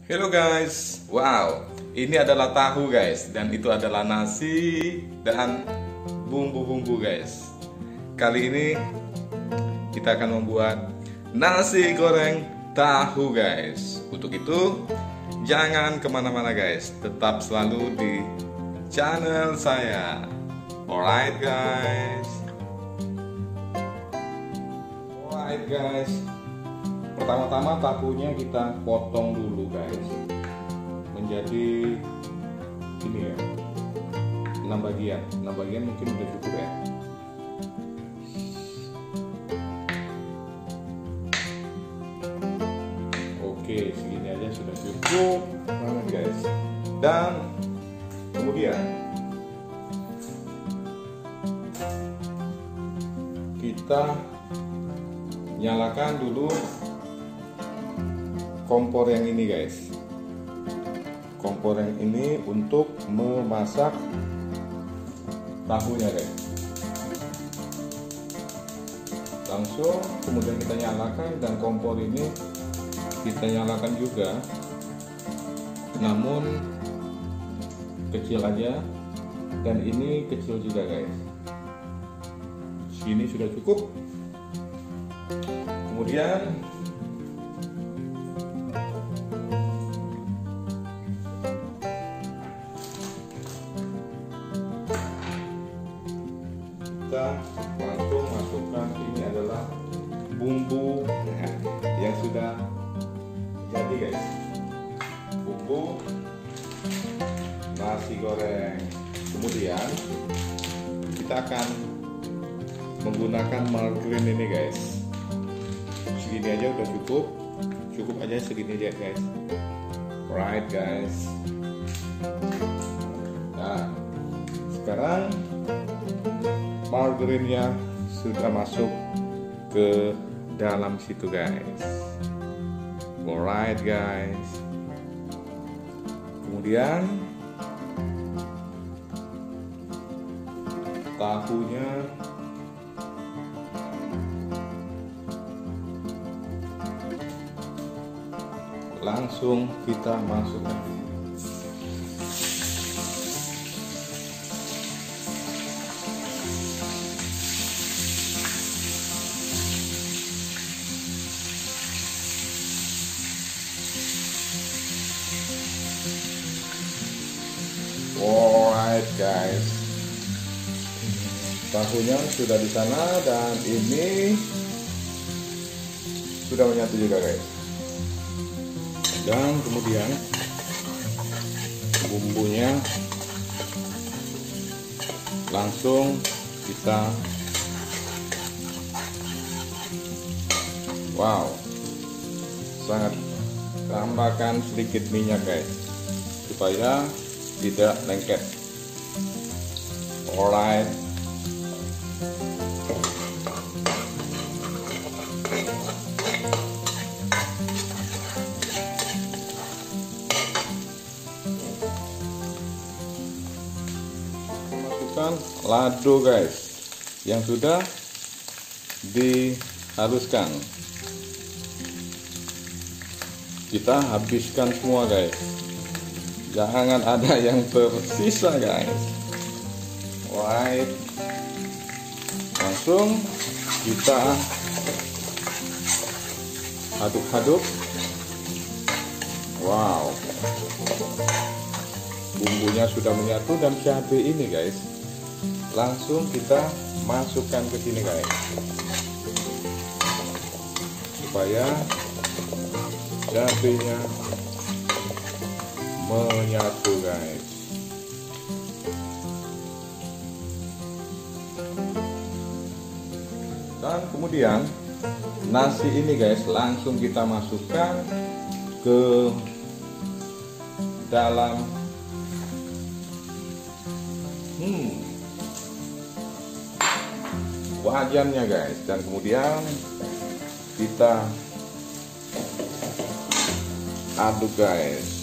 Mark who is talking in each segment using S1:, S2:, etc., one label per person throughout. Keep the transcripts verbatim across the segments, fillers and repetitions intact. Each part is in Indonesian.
S1: Hello guys, wow, ini adalah tahu guys, dan itu adalah nasi dan bumbu-bumbu guys. Kali ini kita akan membuat nasi goreng tahu guys. Untuk itu jangan kemana-mana guys, tetap selalu di channel saya. Alright guys, alright guys. Pertama-tama tahunya kita potong dulu guys, menjadi ini ya, enam bagian. enam bagian mungkin udah cukup ya. Oke, segini aja sudah cukup banget guys. Dan kemudian kita nyalakan dulu kompor yang ini guys. Kompor yang ini untuk memasak tahunya guys. Langsung kemudian kita nyalakan, dan kompor ini kita nyalakan juga, namun kecil aja, dan ini kecil juga guys. Segini sudah cukup. Kemudian kita langsung masukkan, ini adalah bumbu yang sudah jadi guys, bumbu nasi goreng. Kemudian kita akan menggunakan margarin ini guys. Segini aja udah cukup, cukup aja segini aja guys. Right guys. Nah, sekarang margarinnya sudah masuk ke dalam situ guys. Alright guys. Kemudian tahunya langsung kita masukkan. Alright guys, tahunya sudah di sana, dan ini sudah menyatu juga guys. Dan kemudian bumbunya langsung kita, wow, sangat tambahkan sedikit minyak guys, supaya tidak lengket. Alright. Masukkan lado guys yang sudah dihaluskan. Kita habiskan semua guys. Jangan ada yang tersisa guys. Alright, langsung kita aduk-aduk. Wow, bumbunya sudah menyatu, dan cabai ini guys langsung kita masukkan ke sini guys, supaya cabainya menyatu guys. Dan kemudian nasi ini guys langsung kita masukkan ke dalam hmm, wajannya guys, dan kemudian kita aduk guys.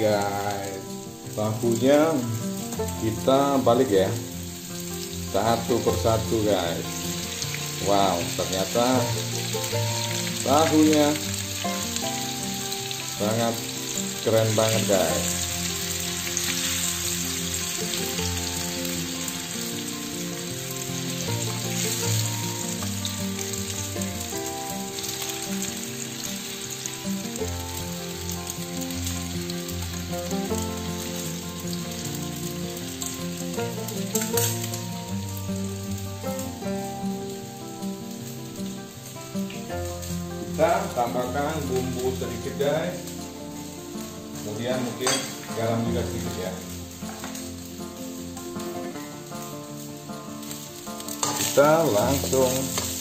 S1: guys, tahunya kita balik ya, satu persatu guys. Wow, ternyata tahunya sangat keren banget guys. Kita tambahkan bumbu sedikit guys, kemudian mungkin garam juga sedikit ya. Kita langsung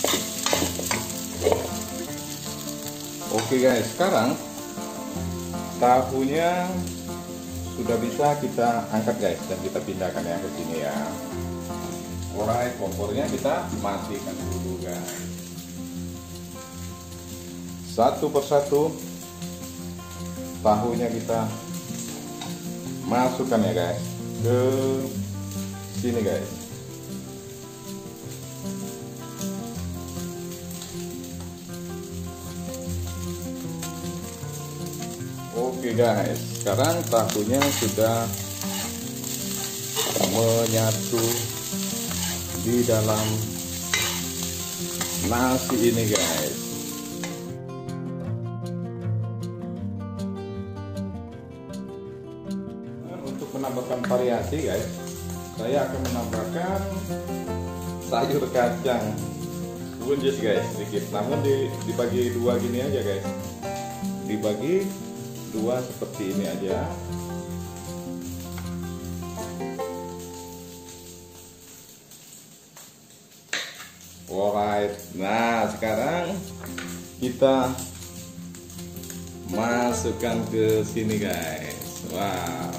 S1: oke guys, sekarang tahunya sudah bisa kita angkat guys, dan kita pindahkan ya ke sini ya. Alright, kompornya kita matikan dulu guys. Satu persatu tahunya kita masukkan ya guys ke sini guys. Oke guys, sekarang tahunya sudah menyatu di dalam nasi ini guys. Untuk menambahkan variasi guys, saya akan menambahkan sayur kacang buncis guys sedikit, namun di, dibagi dua gini aja guys, dibagi dua seperti ini aja. Alright, nah sekarang kita masukkan ke sini guys. Wow,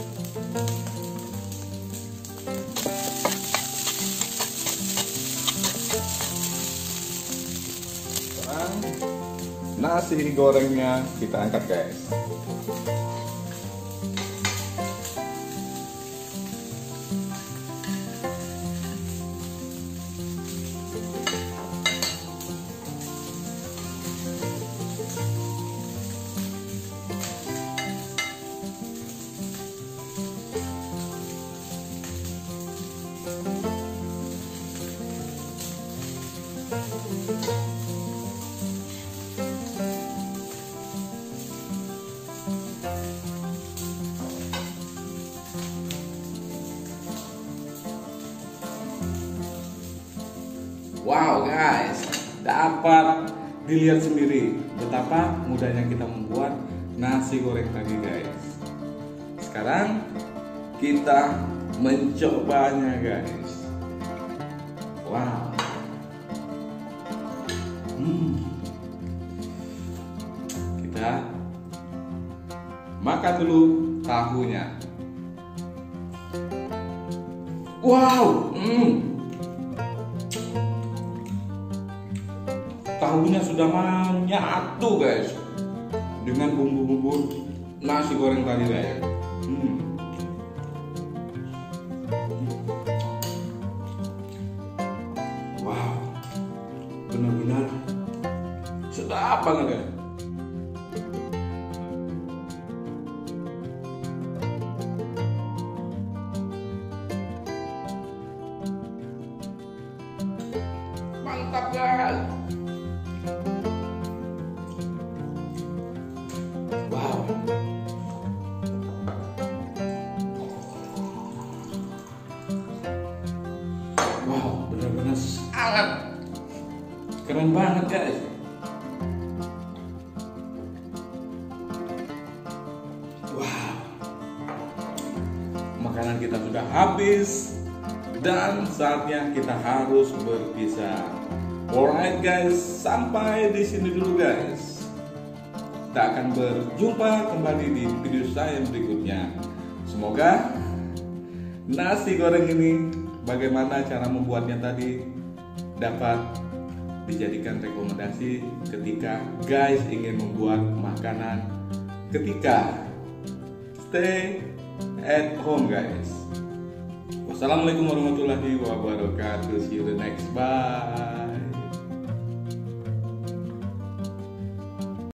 S1: sekarang nasi gorengnya kita angkat guys.
S2: Wow guys, dapat dilihat sendiri betapa mudahnya kita membuat nasi goreng tadi guys. Sekarang kita mencobanya guys. Wow. Hmm. Kita makan dulu tahunya. Wow. Hmm. Tahunya sudah menyatu guys dengan bumbu-bumbu nasi goreng tadi guys. Hmm. Wow, benar-benar sedap banget guys. Mantap guys. Wow. Wow, benar-benar sangat keren banget guys. Wow. Makanan kita sudah habis dan saatnya kita harus berpisah. Alright guys, sampai di sini dulu guys. Kita akan berjumpa kembali di video saya berikutnya. Semoga nasi goreng ini, bagaimana cara membuatnya tadi, dapat dijadikan rekomendasi ketika guys ingin membuat makanan ketika stay at home guys. Wassalamualaikum warahmatullahi wabarakatuh. See you the next. Bye.